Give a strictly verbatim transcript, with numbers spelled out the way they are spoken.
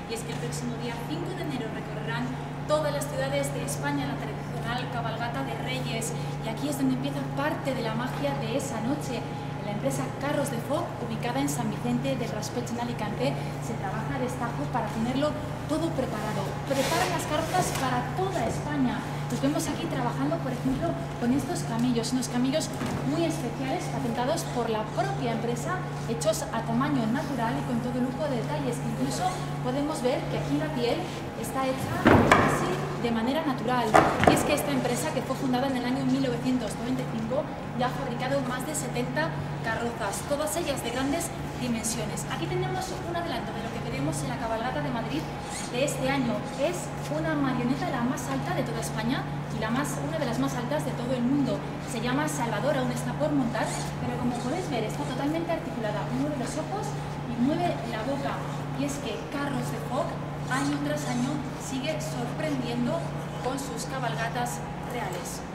y es que el próximo día cinco de enero recorrerán todas las ciudades de España la tradicional cabalgata de Reyes, y aquí es donde empieza parte de la magia de esa noche. En la empresa Carros de Foc, ubicada en San Vicente del Raspeig, en Alicante, se trabaja a destajo para tenerlo todo preparado. Preparan las carrozas para toda España. Los vemos aquí trabajando, por ejemplo, con estos camellos, unos camellos muy especiales, patentados por la propia empresa, hechos a tamaño natural y con todo lujo de detalles. Incluso podemos ver que aquí la piel está hecha casi de manera natural. Y es que esta empresa, que fue fundada en el año mil novecientos noventa y cinco, ya ha fabricado más de setenta carrozas, todas ellas de grandes dimensiones. Aquí tenemos un adelanto de lo que veremos en la cabalgata de Madrid de este año. Es una marioneta la más alta de toda España y la más, una de las más altas de todo el mundo. Se llama Salvador, aún está por montar, pero como podéis ver está totalmente articulada. Mueve los ojos y mueve la boca. Y es que Carros de Foc, año tras año, sigue sorprendiendo con sus cabalgatas reales.